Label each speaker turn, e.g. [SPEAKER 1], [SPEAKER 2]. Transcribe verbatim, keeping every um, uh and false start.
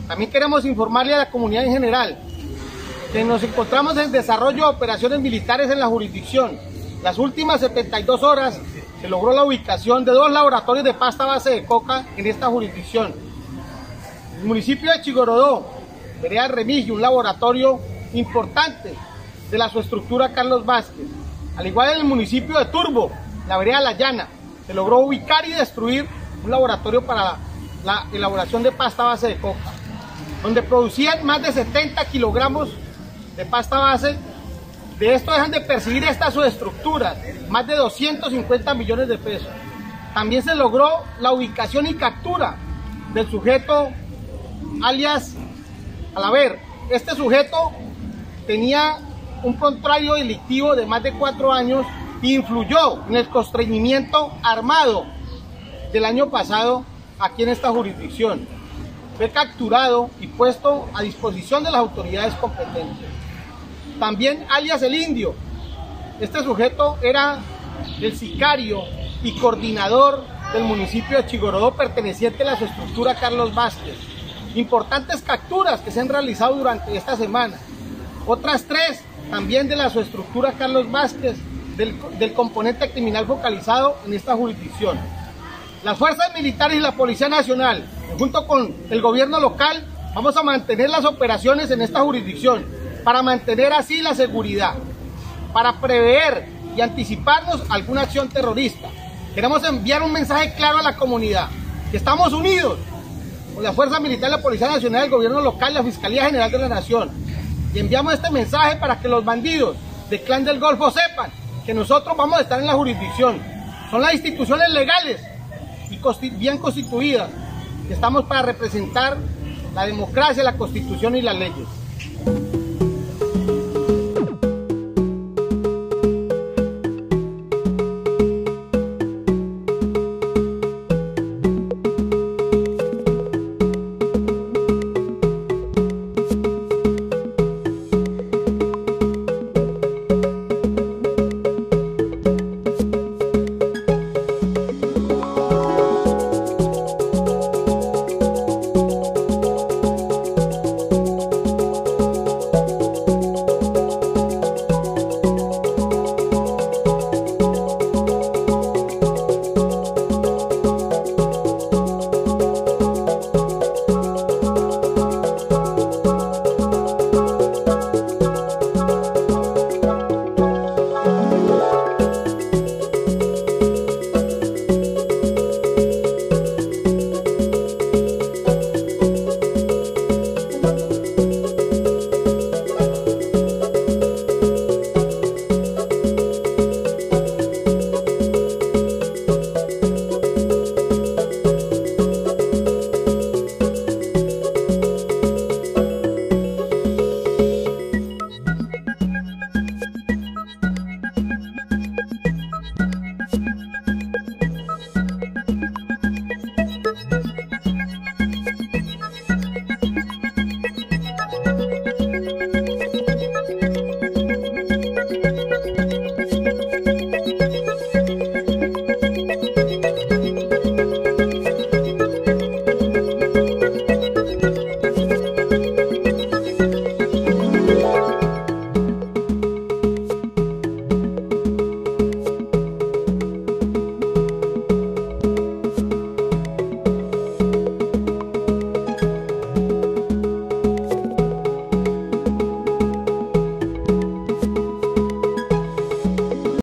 [SPEAKER 1] También queremos informarle a la comunidad en general que nos encontramos en desarrollo de operaciones militares en la jurisdicción. Las últimas setenta y dos horas se logró la ubicación de dos laboratorios de pasta base de coca en esta jurisdicción. El municipio de Chigorodó, vereda Remigio, un laboratorio importante de la subestructura Carlos Vázquez. Al igual en el municipio de Turbo, la vereda La Llana, se logró ubicar y destruir un laboratorio para la elaboración de pasta base de coca, donde producían más de setenta kilogramos de pasta base. De esto dejan de percibir estas subestructuras más de doscientos cincuenta millones de pesos. También se logró la ubicación y captura del sujeto alias Alaver. Este sujeto tenía un contrario delictivo de más de cuatro años e influyó en el constreñimiento armado del año pasado aquí en esta jurisdicción. Fue capturado y puesto a disposición de las autoridades competentes. También alias el Indio. Este sujeto era el sicario y coordinador del municipio de Chigorodó, perteneciente a la subestructura Carlos Vázquez. Importantes capturas que se han realizado durante esta semana. Otras tres también de la subestructura Carlos Vázquez, del, del componente criminal focalizado en esta jurisdicción. Las fuerzas militares y la Policía Nacional, junto con el gobierno local, vamos a mantener las operaciones en esta jurisdicción para mantener así la seguridad, para prever y anticiparnos a alguna acción terrorista. Queremos enviar un mensaje claro a la comunidad, que estamos unidos con la Fuerza Militar, la Policía Nacional, el gobierno local, la Fiscalía General de la Nación. Y enviamos este mensaje para que los bandidos del Clan del Golfo sepan que nosotros vamos a estar en la jurisdicción. Son las instituciones legales y bien constituidas, que estamos para representar la democracia, la Constitución y las leyes.